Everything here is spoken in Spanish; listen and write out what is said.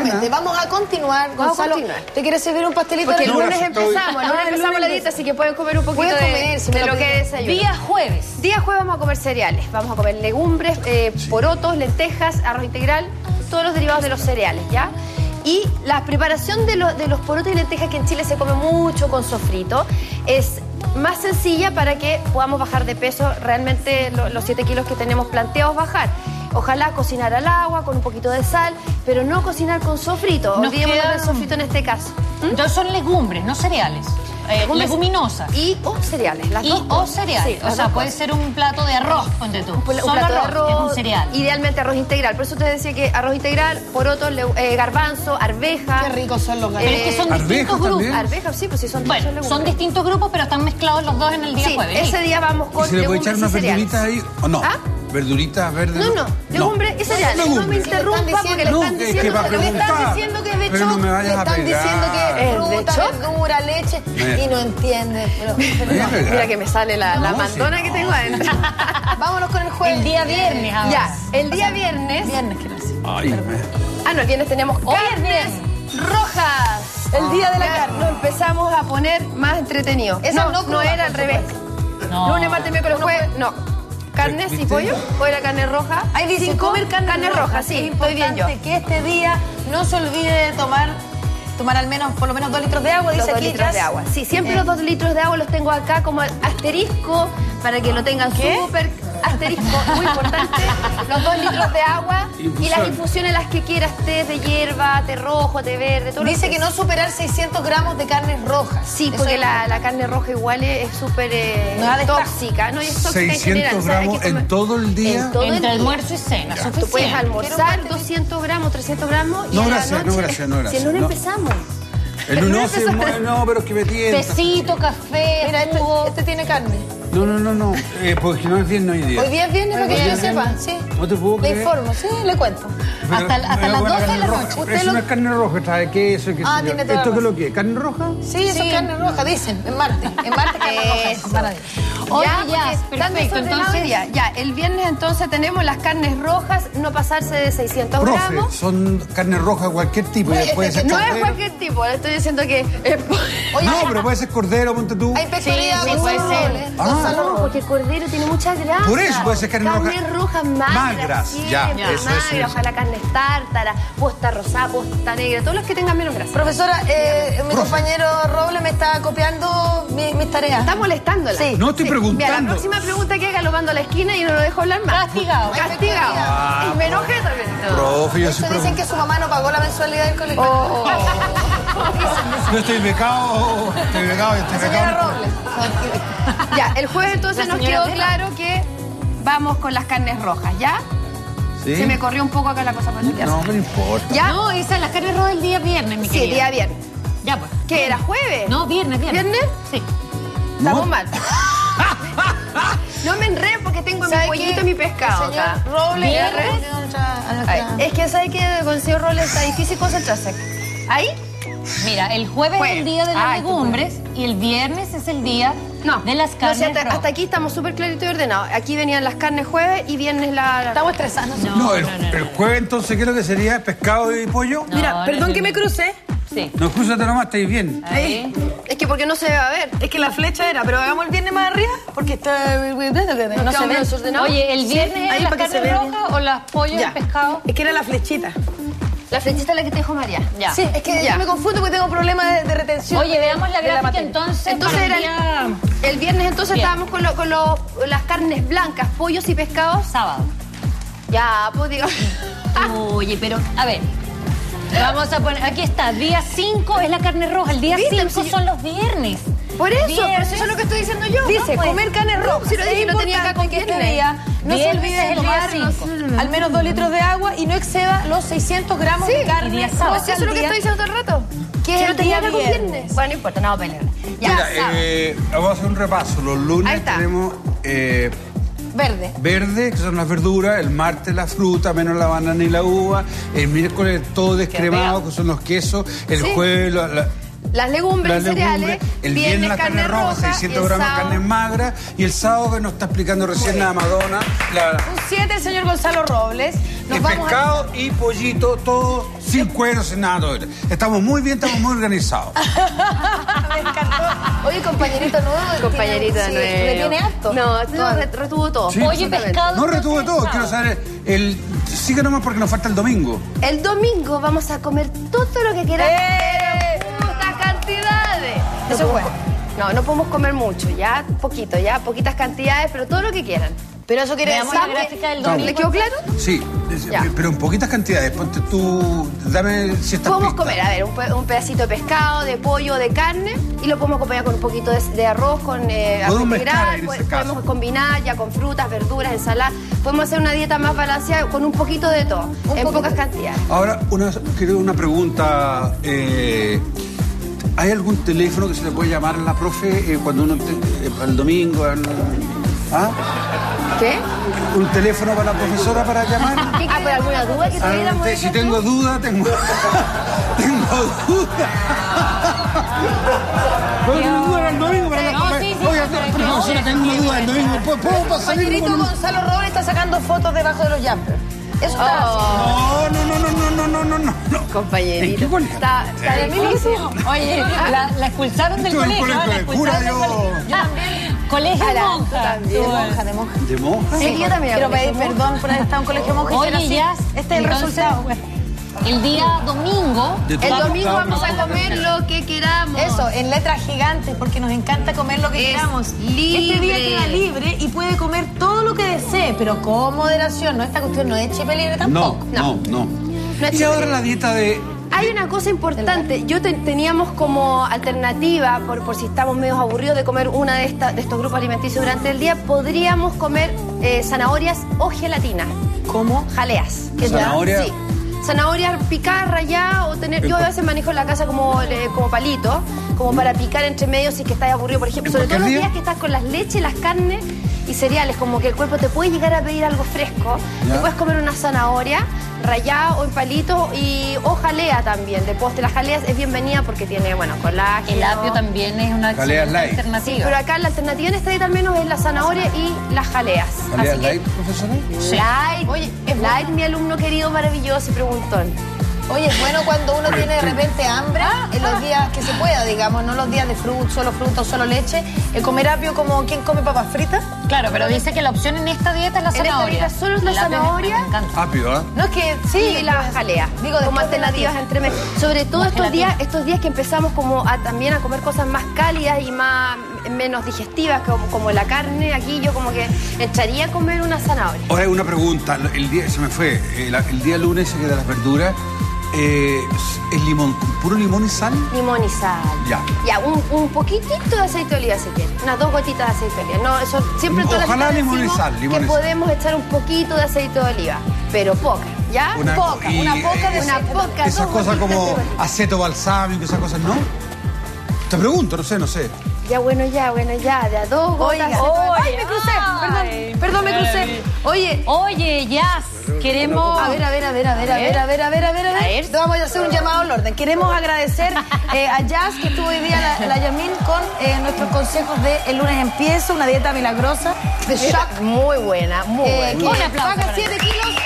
Exactamente. Vamos a continuar, Gonzalo. ¿Te quieres servir un pastelito? Porque el lunes empezamos la dieta, así que pueden comer un poquito de lo que es desayuno. Día jueves. Día jueves vamos a comer cereales. Vamos a comer legumbres, porotos, lentejas, arroz integral, todos los derivados de los cereales, ¿ya? Y la preparación de los porotos y lentejas, que en Chile se come mucho con sofrito, es más sencilla para que podamos bajar de peso realmente los 7 kilos que tenemos planteados bajar. Ojalá cocinar al agua con un poquito de sal, pero no cocinar con sofrito. Olvidémonos del sofrito en este caso. Entonces son legumbres, no cereales. Leguminosas. O cereales. Las dos. O cereales. Sí, o sea, puede ser un plato de arroz, ponte tú. Un plato de arroz, que es un cereal. Idealmente arroz integral. Por eso te decía que arroz integral, poroto, garbanzo, arveja. Qué ricos son los Pero es que son distintos grupos. Arvejas, sí, pues sí, son bueno, legumbres. Son distintos grupos, pero están mezclados los dos en el día jueves. Ese día vamos con ¿Se le puede echar unas cereales. verduritas ahí o no? ¿Ah? ¿Verduritas verdes? No, legumbres y cereales. No me interrumpa porque le están diciendo que es de pero no me vayas a están diciendo que es fruta, verdura, leche y no entiende. Mira que me sale la mandona que tengo adentro. Vámonos con el jueves. El día viernes ahora. Ya, el día viernes. Viernes, quiero decir. No, el viernes tenemos carnes rojas. El día de la carne. Lo empezamos a poner más entretenido. Esa No era al revés. Lunes, martes, miércoles, jueves, no. Carnes y pollo, o era carne roja. Ahí dice sin comer carne roja, sí, estoy bien yo. Que este día no se olvide de tomar al menos, por lo menos 2 litros de agua, dice aquí. 2 litros de agua. Sí, siempre los 2 litros de agua los tengo acá como asterisco para que lo tengan súper asterisco, muy importante. Los 2 litros de agua y las infusiones las que quieras, té de hierba, té rojo, té verde, todo. Dice que no superar 600 gramos de carnes rojas. Sí, porque la carne roja igual es súper tóxica, ¿no? Y es tóxica 600 en general. gramos en todo el día. Entre almuerzo y cena, suficiente. Tú puedes almorzar 200 gramos, 300 gramos y No, en la gracias, noche... no, gracias, no, gracias. Si el lunes empezamos. El lunes no, pero es que me tienta. Tecito, café, Mira, jugo. este tiene carne. No. Porque no es viernes hoy día. Hoy día es viernes, para que yo sepa. Sí. No te puedo creer. Le informo, sí, le cuento. Hasta las 12 de la noche. Es una carne roja, trae queso, qué sé yo. tiene toda ¿Esto la qué es lo que es? ¿Carne roja? Sí, eso es carne roja, dicen, en Marte. En Marte carne roja. Maravilloso. Oye, Ya, perfecto. Entonces, ya, el viernes entonces tenemos las carnes rojas, no pasarse de 600 Profe, gramos. son carne roja cualquier tipo. Puede ser No es cordero. cualquier tipo, le estoy diciendo que es... No, pero puede ser cordero, ponte tú. Hay pechuga, Sí, puede ser. No, porque el cordero tiene mucha grasa. Por eso puede ser carne roja. Carne roja magra. Más grasa, ya, siempre, eso, magra, eso. ojalá carne tártara, posta rosada, posta negra, todos los que tengan menos grasa. Profesora, mi compañero Roble me está copiando mis tareas. Está molestándola. Sí. No estoy Mira, la preguntando. próxima pregunta que haga lo mando a la esquina y no lo dejo hablar más. Castigado. Castigado. Y me enojé también. Profe, yo Eso soy dicen que su mamá no pagó la mensualidad del colegio. Yo estoy becado. Señora Roble. Ya, el jueves entonces La nos señora quedó Tela. claro que vamos con las carnes rojas, ¿ya? ¿Sí? Se me corrió un poco acá la cosa para No, no importa. ¿Ya? No, esa es la carne roja del día viernes, mi Sí, querida. día viernes. Ya, pues. ¿Qué era? ¿Jueves? No, viernes. ¿Viernes? Sí. Estamos mal. No me enredo porque tengo mi pollito y mi pescado El señor acá. Roble. Viernes. Ay, es que sabes que con el señor Robles está difícil concentrarse. ¿Ahí? Mira, el jueves es el día de las legumbres y el viernes es el día de las carnes No, rojas. hasta aquí estamos súper claritos y ordenados. Aquí venían las carnes jueves y viernes la... Estamos estresados. No, el jueves entonces, ¿qué es lo que sería? ¿Pescado y pollo? Mira, perdón que me cruce. Sí. No, crúzate nomás, estáis bien. Ahí. Es que porque no se va a ver. Es que la flecha era, pero hagamos el viernes más arriba porque está... No se ve. desordenado. Oye, ¿el viernes ahí es las para que se carnes vea rojas o las pollos Ya. y pescado? Es que era la flechita. La flechita es la que te dijo María. Ya. Sí, es que Ya. yo me confundo porque tengo problemas de retención. Oye, veamos la de gráfica materia. entonces. Entonces para era el el viernes entonces Bien. estábamos con las carnes blancas, pollos y pescados. sábado. Ya, pues digo. Oye, pero, a ver. Vamos a poner, aquí está, día 5 es la carne roja, el día ¿Viste? 5 son los viernes. Por eso, Viernes. pero eso es lo que estoy diciendo yo. Dice, No, pues. comer carne roja. Si lo dije, Es lo tenía acá con importante que este viernes. día no se Viernes olvide es de el día tomar 5. al menos 2 litros de agua y no exceda los 600 gramos Sí, de carne y día roja sábado. Pues eso es lo que al estoy día. diciendo todo el rato. Que Si el lo tenía día acá con viernes. viernes. Bueno, no importa, no vamos a pelear. Ya, Mira, sábado. vamos a hacer un repaso. Los Ahí lunes está. tenemos Verde. verde, que son las verduras, el martes la fruta, menos la banana y la uva, el miércoles todo descremado, que son los quesos, el jueves Las legumbres, cereales. El viernes la carne roja, 600 gramos de carne magra. Y el sábado que nos está explicando recién la Madonna. Un 7 el señor Gonzalo Robles. El pescado y pollito, todo sin cuero, sin nada. Todo. Estamos muy bien, estamos muy organizados. Me encantó. Oye, compañerito nuevo. Compañerito nuevo. ¿Le tiene harto? No, retuvo todo. Sí, Oye, pescado. No retuvo todo. Quiero saber, sigue nomás porque nos falta el domingo. El domingo vamos a comer todo lo que queramos. ¡Putas cantidades! Eso es bueno. No podemos comer mucho, ya, poquito, ya, poquitas cantidades, pero todo lo que quieran. Pero eso quiere Veamos decir... la gráfica del domingo. ¿Le quedó claro? Sí, Ya. pero en poquitas cantidades. Ponte tú, dame si estás Podemos comer, a ver, un pedacito de pescado, de pollo, de carne, y lo podemos acompañar con un poquito de arroz, con arroz mezclar integral, en ese caso. podemos combinar ya con frutas, verduras, ensalada. Podemos hacer una dieta más balanceada con un poquito de todo, en pocas cantidades. Ahora, quiero una pregunta. ¿Hay algún teléfono que se le puede llamar a la profe cuando uno el domingo? ¿Ah? ¿Qué? ¿Un teléfono para la profesora para llamar? ¿Por alguna duda que tuviéramos? Si tengo duda, tengo duda. ¿Tengo duda el domingo para la No, sí, Oiga, profesora, tengo una duda el domingo. ¿Puedo pasar el Compañerito Gonzalo Robles está sacando fotos debajo de los jumpers. Eso está No. Compañerito. ¿En qué colegio? Está difícil. Oye, la expulsaron del Estuve en colegio. colegio La de cura, expulsaron del yo. colegio. Yo también. Colegio monja. también. de monja. ¿De monja? Sí, yo también. Quiero pedir perdón por haber estado en colegio monja y ser Oye, así. ya. Este es el entonces, resultado. El día domingo. El domingo vamos a comer lo que queramos. Eso, en letras gigantes, porque nos encanta comer lo que Es queramos. libre. Este día queda libre y puede comer todo lo que desee, pero con moderación. No, esta cuestión no es chepe libre tampoco. No. No es Y ahora la dieta de... Hay una cosa importante. Teníamos como alternativa, por si estamos medio aburridos de comer una de estos grupos alimenticios durante el día, podríamos comer zanahorias o gelatina. ¿Cómo? Jaleas. ¿Zanahoria? Sí. Zanahorias picadas, rayadas o tener... Yo a veces manejo en la casa como palito, como para picar entre medio si es que estás aburrido, por ejemplo. Sobre todo los días que estás con las leches, las carnes y cereales, como que el cuerpo te puede llegar a pedir algo fresco. Ya. Te puedes comer una zanahoria rallada o en palito o jalea también. De postre, la jalea es bienvenida porque tiene, colágeno. El apio también es una Jalea excelente light. alternativa. Sí, pero acá la alternativa en esta dieta al menos es la zanahoria y las jaleas. ¿Jalea Así que, light, profesora? light. Oye, es Light, mi alumno querido, maravilloso y preguntón. Oye, es bueno cuando uno tiene de repente hambre, en los días que se pueda, digamos, no los días de fruta o solo leche, comer apio como quien come papas fritas. Claro, pero dice que la opción en esta dieta es la En esta zanahoria. dieta solo es la El apio zanahoria. me encanta. Apio, ¿ah? No es que Y la jalea, Digo, como después de la alternativas dieta. entre medio. Sobre todo estos días que empezamos como también a comer cosas más cálidas y menos digestivas, como la carne, aquí yo como que echaría a comer una zanahoria. Ahora hay una pregunta. El día, se me fue. El día lunes se queda las verduras. ¿Es limón, puro limón y sal? Limón y sal. Ya. Ya, un poquitito de aceite de oliva si quieren. Unas 2 gotitas de aceite de oliva. No, eso siempre en todas las Ojalá recetas limón y decimos sal, limón que y sal. podemos echar un poquito de aceite de oliva, pero poca, ¿ya? Una poca de Esas 2 cosas gotitas como de- aceto balsámico, esas cosas, ¿no? Te pregunto, no sé. Ya, de a 2 gotas. Oiga. ¡Ay, me crucé! Perdón, me crucé. Oye, Jazz, queremos... a ver. Vamos a hacer un llamado al orden. Queremos agradecer a Jazz, que estuvo hoy día la Yasmín con nuestros consejos de El lunes empieza, una dieta milagrosa de shock. Muy buena, muy buena. Que Un aplauso baja para 7 kilos